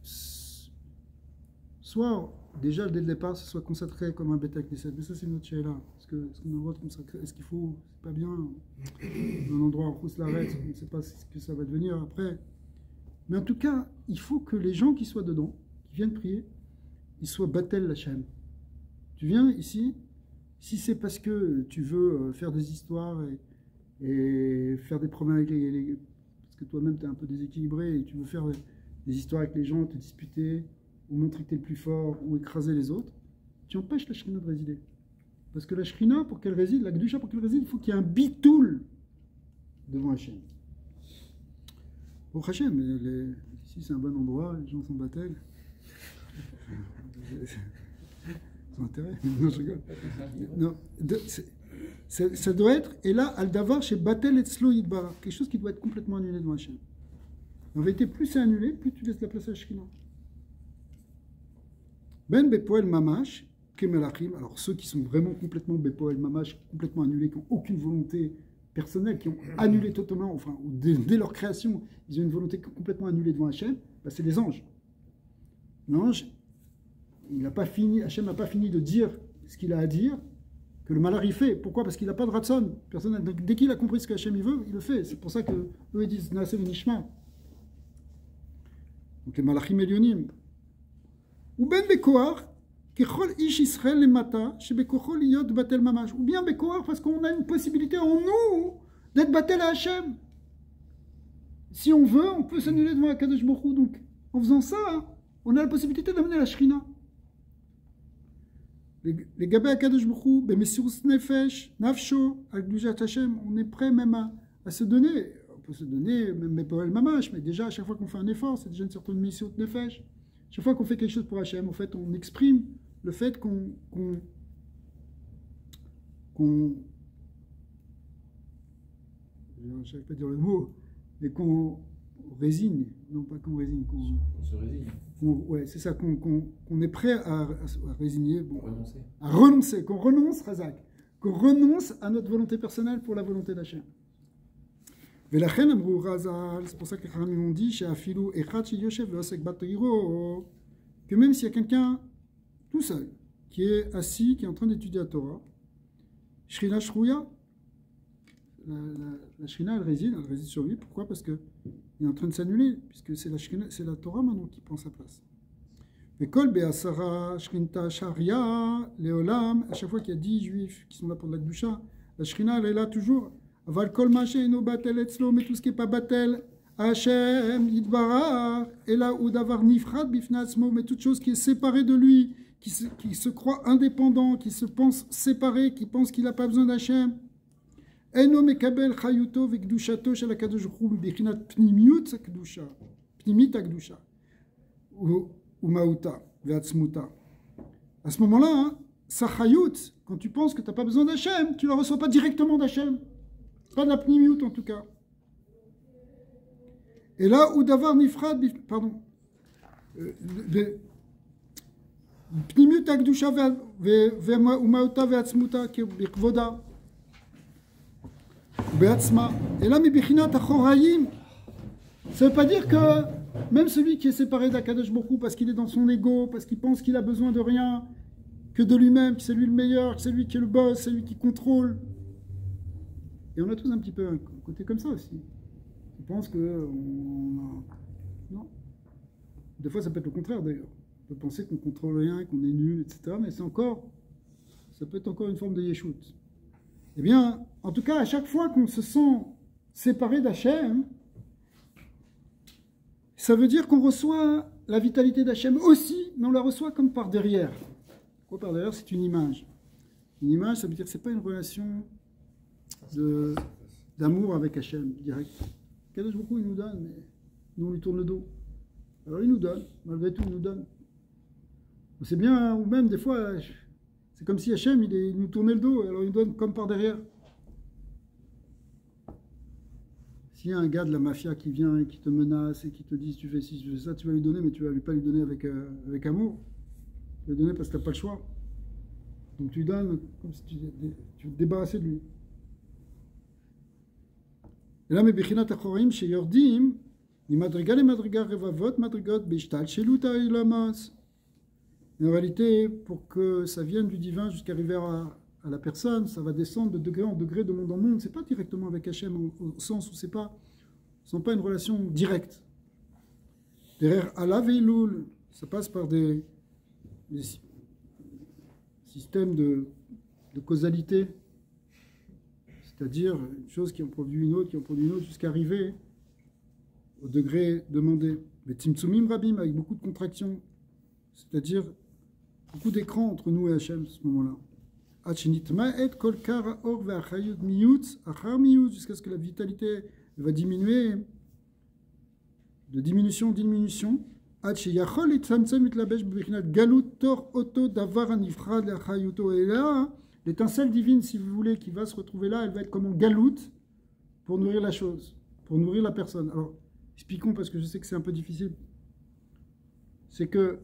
soit déjà dès le départ, ce soit consacré comme un Beth Knesset. Mais ça, c'est notre chéla. Est-ce qu'on a le droit de consacrer? Est-ce qu'il faut? C'est pas bien. Dans un endroit en Rousse-Larette, on ne sait pas ce que ça va devenir après. Mais en tout cas, il faut que les gens qui soient dedans, qui viennent prier, ils soient Batel Lachem. Tu viens ici, si c'est parce que tu veux faire des histoires et faire des problèmes avec parce que toi-même tu es un peu déséquilibré et tu veux faire des histoires avec les gens, te disputer, ou montrer que tu es le plus fort, ou écraser les autres, tu empêches la Shrina de résider. Parce que la Shrina, pour qu'elle réside, la Kedusha, pour qu'elle réside, il faut qu'il y ait un bitoul devant Hachem. Pour Hachem, ici c'est un bon endroit, les gens sont battels. Ils ont intérêt. Non, je rigole. Non, ça doit être, et là, al-davar chez Batel et Tzlo Yidbar, quelque chose qui doit être complètement annulé devant Hachem. En vérité, plus c'est annulé, plus tu laisses la place à Shekhinah. Ben Bepoel Mamash, Kemelachim, alors ceux qui sont vraiment complètement Bepoel Mamash, complètement annulés, qui n'ont aucune volonté personnelle, qui ont annulé totalement, enfin, dès leur création, ils ont une volonté complètement annulée devant Hachem, ben c'est les anges. L'ange, il n'a pas fini, Hachem n'a pas fini de dire ce qu'il a à dire, que le malheur il fait. Pourquoi? Parce qu'il n'a pas de ratson personnel. Donc dès qu'il a compris ce qu'Hachem il veut, il le fait. C'est pour ça qu'eux ils disent Naseh Nishma. Donc les malachim elionim. Ou ben bekoar, kechol ish Israël le mata, chez bekochol yod batel mamash. Ou bien bekoar parce qu'on a une possibilité en nous d'être batel à Hachem. Si on veut, on peut s'annuler devant HaKadosh Baruch Hu. Donc en faisant ça, on a la possibilité d'amener la Shrina. Les Gabé HaKadosh Baruch Hu, Messirus Nefesh, Nafsho, Akdushat Hashem, on est prêt même à se donner. peut se donner, même pour El Mamash, mais déjà, à chaque fois qu'on fait un effort, c'est déjà une sorte de mission de nefesh. Chaque fois qu'on fait quelque chose pour Hachem, en fait, on exprime le fait qu'on je ne savais pas dire le mot, mais qu'on résigne, non pas qu'on résigne, On se résigne. Ouais, c'est ça, qu'on est prêt à résigner, bon, Renoncer. à renoncer, qu'on renonce, Razak, qu'on renonce à notre volonté personnelle pour la volonté d'Hachem. ולכן אמרו רז"ל, c'est pour ça que les Chachamim ont dit, שאפילו אחד שיושב ועוסק בתורה, que même s'il y a quelqu'un tout seul, qui est assis, qui est en train d'étudier la Torah, Shrina Shrouya, la Shrina, elle réside sur lui. Pourquoi? Parce qu'il est en train de s'annuler, puisque c'est la Torah maintenant qui prend sa place. Mais Kol Be'asara, Shrinta Sharia, Leolam, à chaque fois qu'il y a 10 juifs qui sont là pour la Kedusha, la Shrina, elle est là toujours. Aval Kol Masheino Batel Etzlo, mais tout ce qui n'est pas Batel, Hashem, Yidbarach, et là où d'avoir Nifrat Bifnatzmo, mais toute chose qui est séparée de lui, qui se croit indépendant, qui se pense séparé, qui pense qu'il n'a pas besoin d'Hachem. Eno mekabel chayuto vekdushato shel hakadosh baruch hu bichinat pnimiut hakdusha, pnimit hakdusha, ou mauta veatzmuta. À ce moment-là, hein, sa chayut, quand tu penses que tu n'as pas besoin d'Hachem, tu ne la reçois pas directement d'Hachem. Pas de la pnimiut en tout cas. Et là où d'avoir nifrad, pardon, pnimiut hakdusha ve'mauta veatzmuta kvoda. Et là, ça ne veut pas dire que même celui qui est séparé d'Akadosh Baruch Hu parce qu'il est dans son ego, parce qu'il pense qu'il a besoin de rien, que de lui-même, que c'est lui le meilleur, que c'est lui qui est le boss, c'est lui qui contrôle. Et on a tous un petit peu un côté comme ça aussi. On pense que non. Des fois, ça peut être le contraire d'ailleurs. On peut penser qu'on contrôle rien, qu'on est nul, etc. Mais ça peut être encore une forme de yeshut. Eh bien, en tout cas, à chaque fois qu'on se sent séparé d'Hachem, ça veut dire qu'on reçoit la vitalité d'Hachem aussi, mais on la reçoit comme par derrière. Quoi par derrière? C'est une image. Une image, ça veut dire que ce n'est pas une relation d'amour avec Hachem, direct. Kadosh Baruch Hu, il nous donne, mais nous, on lui tourne le dos. Alors, il nous donne, malgré tout, il nous donne. C'est bien, ou même des fois... C'est comme si Hachem, il nous tournait le dos, alors il nous donne comme par derrière. S'il y a un gars de la mafia qui vient et qui te menace et qui te dit si tu fais ci, si tu fais ça, tu vas lui donner, mais tu ne vas pas lui donner avec amour. Tu vas lui donner parce que tu n'as pas le choix. Donc tu lui donnes comme si tu veux te débarrasser de lui. Et là, mes Bechinat Achorim, chez Yordim, ni madriga les madriga revavot, madrigot, bishtal, sheluta ilamas. Mais en réalité, pour que ça vienne du divin jusqu'à arriver à la personne, ça va descendre de degré en degré, de monde en monde. Ce n'est pas directement avec Hachem, au sens où ce n'est pas une relation directe. Derrière Allah Veiloul, ça passe par des systèmes de causalité, c'est-à-dire une chose qui en produit une autre, jusqu'à arriver au degré demandé. Mais Tzimtzumim Rabim, avec beaucoup de contractions, c'est-à-dire beaucoup d'écran entre nous et Hachem à ce moment-là. Jusqu'à ce que la vitalité va diminuer, de diminution en diminution. Et là, l'étincelle divine, si vous voulez, qui va se retrouver là, elle va être comme en galoute pour nourrir la chose, pour nourrir la personne. Alors, expliquons parce que je sais que c'est un peu difficile. C'est que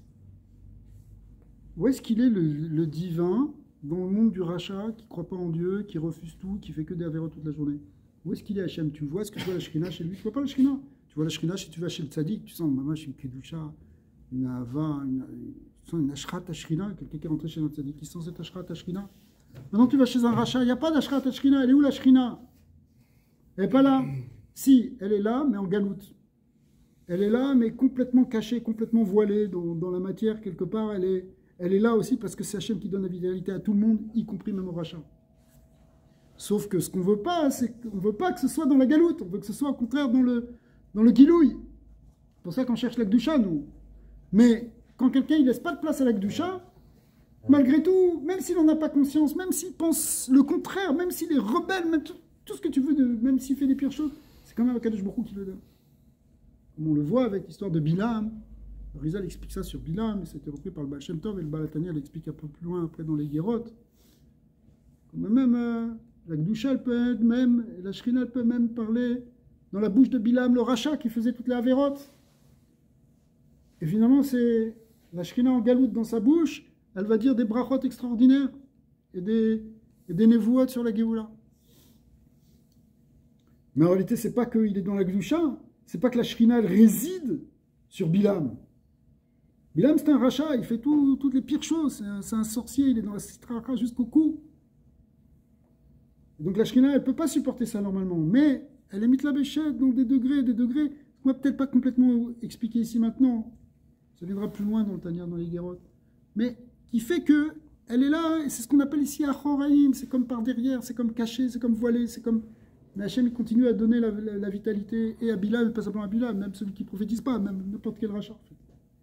où est-ce qu'il est le divin dans le monde du rachat, qui ne croit pas en Dieu, qui refuse tout, qui fait que des avéros toute la journée? Où est-ce qu'il est Hachem? Tu vois, est-ce que tu vois la Shrina chez lui? Tu ne vois pas la Shrina. Tu vois la Shrina, si tu vas chez le Tzadik, tu sens mamash, une Kedusha, une Ava, tu sens une Ashrat Ashrina, quelqu'un qui est rentré chez un Tzadik, qui sent cette Ashrat Ashrina. Maintenant tu vas chez un rachat, il n'y a pas d'Ashrat Ashrina, elle est où la Shrina? Elle n'est pas là. Si, elle est là, mais en galoute. Elle est là, mais complètement cachée, complètement voilée dans la matière, quelque part, elle est là aussi parce que c'est Hachem qui donne la vitalité à tout le monde, y compris même au rachat. Sauf que ce qu'on ne veut pas, c'est qu'on ne veut pas que ce soit dans la galoute, on veut que ce soit au contraire dans le guilouille. C'est pour ça qu'on cherche la Kedusha, nous. Mais quand quelqu'un ne laisse pas de place à la Kedusha, malgré tout, même s'il n'en a pas conscience, même s'il pense le contraire, même s'il est rebelle, même tout ce que tu veux, même s'il fait les pires choses, c'est quand même Akadosh Baruch Hu qui le donne. Comme on le voit avec l'histoire de Bilam. Le Rizal explique ça sur Bilam, et c'était repris par le Baal Shem Tov, et le Baal HaTanya l'explique un peu plus loin après dans les Guérot. Même la Gdusha, elle peut être même, et la Shrina, elle peut même parler dans la bouche de Bilam, le Racha qui faisait toutes les Avérotes. Et finalement, c'est la Shrina en galoute dans sa bouche, elle va dire des brachot extraordinaires et des nevuot sur la Géoula. Mais en réalité, c'est pas qu'il est dans la Gdusha, c'est pas que la Shrina, elle réside sur Bilam. Bilam, c'est un Racha, il fait toutes les pires choses, c'est un sorcier, il est dans la Sitrara jusqu'au cou. Donc la Shrina, elle ne peut pas supporter ça normalement, mais elle émite la béchette dans des degrés, qu'on va peut-être pas complètement expliquer ici maintenant, ça viendra plus loin dans le Tanya, dans les Guérot, mais qui fait que elle est là, et c'est ce qu'on appelle ici Achoraïm, c'est comme par derrière, c'est comme caché, c'est comme voilé, c'est comme... Mais Hachem, il continue à donner la vitalité, et à Bilam, et pas simplement à Bilam, même celui qui ne prophétise pas, même n'importe quel rachat. En fait.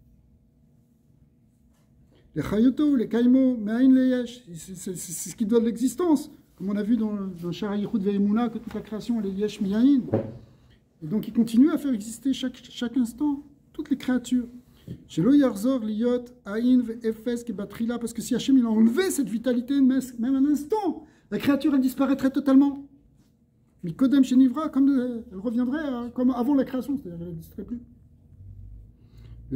Les Chayoto, les Kaimo, Me'ain les Yesh, c'est ce qui donne l'existence. Comme on a vu dans Shara Yichud Ve'emuna, que toute la création, elle est Yesh Mi'ain. Et donc, il continue à faire exister chaque instant toutes les créatures. Chez Lo Yarzor, Liot, Aïn, Efes, Kebatrila, parce que si Hachem, il a enlevé cette vitalité, même un instant, la créature, elle disparaîtrait totalement. Mais Kodem chez Nivra, comme elle reviendrait comme avant la création, c'est-à-dire qu'elle n'existerait plus. Et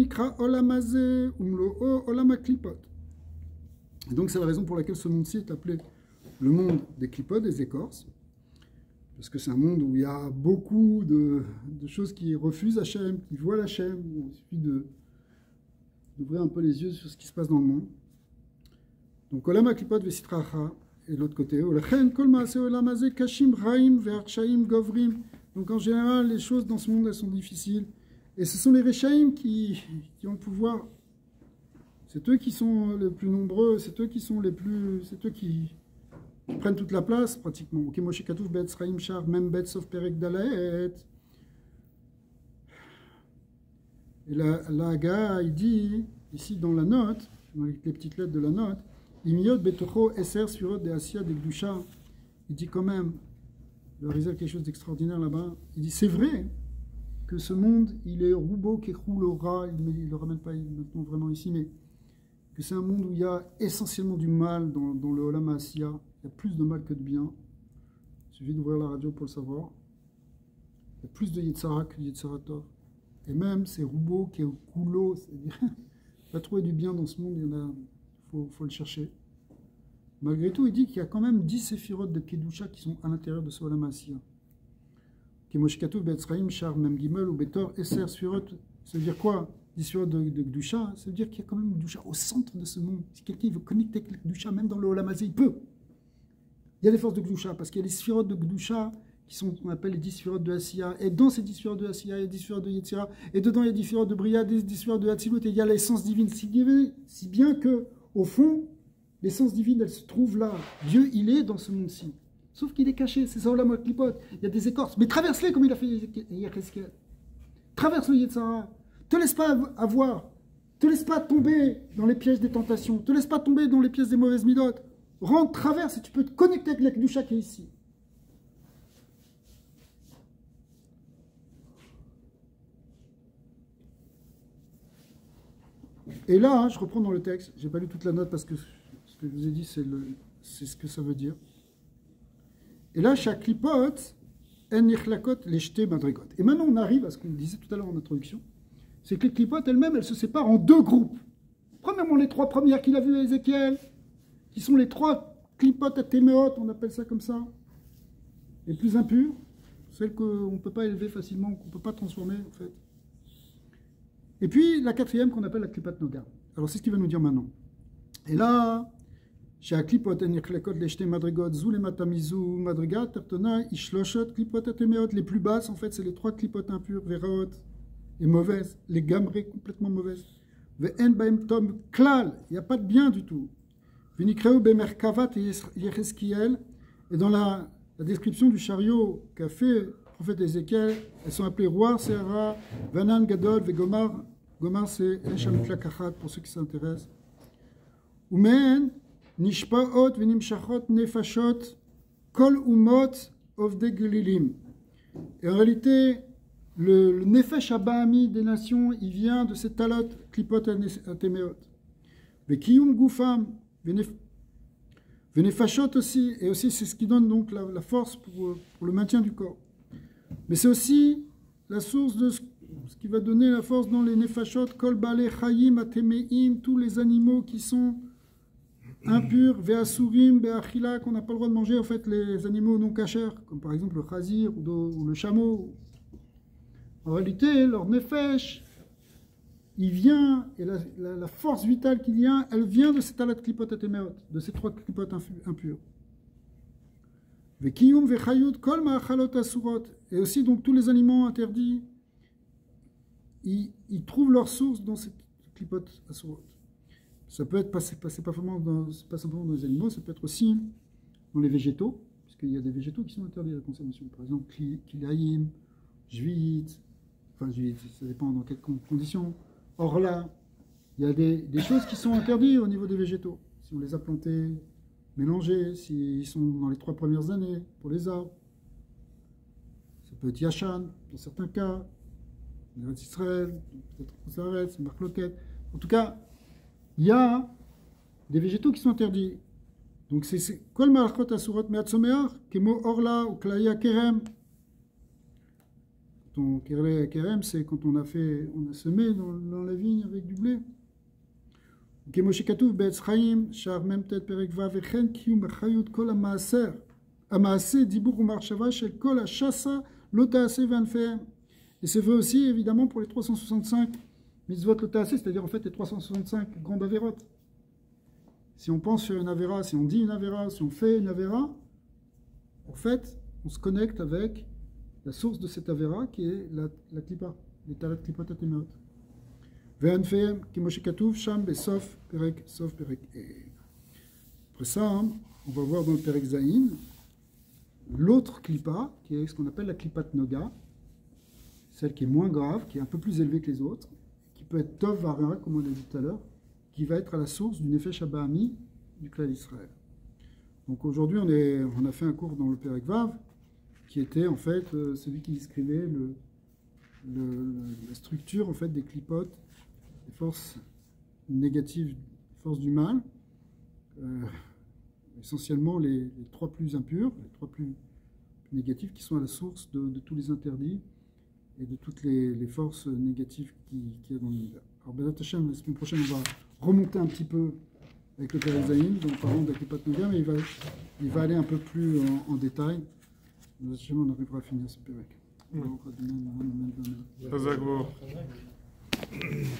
donc c'est la raison pour laquelle ce monde-ci est appelé le monde des clipotes, des écorces, parce que c'est un monde où il y a beaucoup de choses qui refusent Hachem, qui voient Hachem. Il suffit d'ouvrir un peu les yeux sur ce qui se passe dans le monde. Donc Olama Klipot Vesitracha, et de l'autre côté, donc en général, les choses dans ce monde, elles sont difficiles. Et ce sont les Rechaïm qui ont le pouvoir. C'est eux qui sont les plus nombreux, c'est eux qui prennent toute la place, pratiquement. Moshe Katouf, Betz, Raïm, Char, même Betz, sauf Perek Dalaet. Et la Haga, il dit, ici dans la note, dans les petites lettres de la note, Imiot Betocho Esser Sfirot de Asiya de Gdusha. Il dit quand même, le Rizal quelque chose d'extraordinaire là-bas. Il dit c'est vrai que ce monde, il est Roubo Kechoulora, il ne le ramène pas maintenant vraiment ici, mais que c'est un monde où il y a essentiellement du mal dans le Olam Asiya. Il y a plus de mal que de bien. Il suffit d'ouvrir la radio pour le savoir. Il y a plus de Yetzara que de Yetzaratov. Et même c'est Roubo Kechoulo, c'est-à-dire, pas trouver du bien dans ce monde, il y en a. Faut le chercher. Malgré tout, il dit qu'il y a quand même 10 séphirotes de Kedusha qui sont à l'intérieur de ce Olam Asiya. Kemoshkatu, Betzraïm, Char, Mem Gimel, ou Betor, Esser, Sphirot. Ça veut dire quoi 10 séphirotes de Kedusha, ça veut dire qu'il y a quand même Kedusha au centre de ce monde. Si quelqu'un veut connecter avec le Kedusha, même dans le Olam Asiya, il peut. Il y a des forces de Kedusha, parce qu'il y a les séphirotes de Kedusha qui sont, on appelle les 10 séphirotes de Asiya. Et dans ces 10 séphirotes de Asiya, il y a 10 séphirotes de Yetzira. Et dedans, il y a 10 séphirotes de Bria, 10 séphirotes de Hatzilut. Et il y a l'essence divine. Si bien que au fond, l'essence divine, elle se trouve là. Dieu, il est dans ce monde-ci. Sauf qu'il est caché, c'est ça, Olam Klipot. Il y a des écorces. Mais traverse-les comme il a fait Yecheskel. Traverse le Yetzara. Te laisse pas avoir. Te laisse pas tomber dans les pièges des tentations. Te laisse pas tomber dans les pièges des mauvaises midotes. Rentre, traverse et tu peux te connecter avec la Kedusha qui est ici. Et là, je reprends dans le texte, je n'ai pas lu toute la note parce que ce que je vous ai dit, c'est ce que ça veut dire. Et là, chaque klipot, en yichlakot leshte madrigot. Et maintenant, on arrive à ce qu'on disait tout à l'heure en introduction, c'est que les klipotes elles-mêmes, elles se séparent en deux groupes. Premièrement, les trois premières qu'il a vues à Ézéchiel, qui sont les trois klipotes à téméot, on appelle ça comme ça, les plus impures, celles qu'on ne peut pas élever facilement, qu'on ne peut pas transformer, en fait. Et puis la quatrième qu'on appelle la klipat noga. Alors c'est ce qu'il va nous dire maintenant. Et là, chez la klipot en yichlakot leshte madrigot, zu le matamizu madrigat, tertona, ishloshot, klipot atemeot, les plus basses, en fait, c'est les trois klipotes impures, veraot, et mauvaises, les gamrées complètement mauvaises. Ve'en baem tom klal, il n'y a pas de bien du tout. V'nikreu bemerkavat et Yecheskiel, et dans la description du chariot qu'a fait le prophète Ézéchiel, elles sont appelées Roar, Serra, Vanan, Gadol, Vegomar. Gomar, c'est Eshamikla Kachat, pour ceux qui s'intéressent. Umen, Nishpaot, Venimshachot, Nefashot, Kol Umot, Ovde Gelilim. Et en réalité, le Nefesh Abahami des nations, il vient de ces talot, klipot atemeot. Vekiyum gufam, venefashot aussi, et aussi c'est ce qui donne donc la force pour le maintien du corps. Mais c'est aussi la source de ce qui va donner la force dans les nefashot, kol bale chayim atemeim, tous les animaux qui sont impurs, ve'asurim, be'achila, qu'on n'a pas le droit de manger, en fait, les animaux non cachers, comme par exemple le chazir ou le chameau. En réalité, leur nefesh, il vient, et la force vitale qu'il y a, elle vient de ces talat klipot atemeot, de ces 3 klipot impurs. Vekiyum vechayut kol ma'achalot asurot, et aussi donc tous les aliments interdits, ils trouvent leur source dans ces klipot asurot. Ça peut être pas simplement dans les animaux, ça peut être aussi dans les végétaux, puisqu'il y a des végétaux qui sont interdits à la consommation. Par exemple, kilaïm, juit, enfin juit, ça dépend dans quelles conditions. Or là, il y a des choses qui sont interdites au niveau des végétaux. Si on les a plantés, mélangés, s'ils sont dans les 3 premières années pour les arbres. Ça peut être yachan, dans certains cas, en Eretz Israël, peut-être en Sarret, c'est marque loquette. En tout cas, il y a des végétaux qui sont interdits. Donc c'est kol malachot asurot me'atzomeach, kemo orla ou klaya kerem. Ton kerem, c'est quand on a semé dans la vigne avec du blé. Kemo shekatuv be'etz chaim, shar mem tet perek vav vechen kiyum b'chayut kol ha'maaser. Ha'maaseh dibur u'marshava shel kol ha'shasa lo ta'aseh v'anfehem. Et c'est vrai aussi, évidemment, pour les 365 mitzvot lo ta'aseh, c'est-à-dire en fait les 365 grandes avérotes. Si on pense sur une avéra, si on dit une avéra, si on fait une avéra, en fait, on se connecte avec la source de cette avéra qui est la klipa, les talat klipot atemeot. Ve'anfehem kemo shekatuv sham besof perek sof perek. Après ça, on va voir dans le perek zayin l'autre klipa, qui est ce qu'on appelle la klipat noga, celle qui est moins grave, qui est un peu plus élevée que les autres, qui peut être tov vara, comme on a dit tout à l'heure, qui va être à la source du nefesh abahami du clan d'Israël. Donc aujourd'hui, on a fait un cours dans le Perek Vav, qui était en fait celui qui descrivait la structure en fait des clipotes, des forces négatives, des forces du mal, essentiellement les 3 plus impurs, les 3 plus négatifs, qui sont à la source de tous les interdits et de toutes les forces négatives qu'il y a dans l'univers. Alors, Bezat Hashem, la semaine prochaine, on va remonter un petit peu avec le Perek Zayin, donc parlons de la Klipat Noga, mais il va aller un peu plus en détail. Bezat Hashem, on arrivera à finir ce Perek.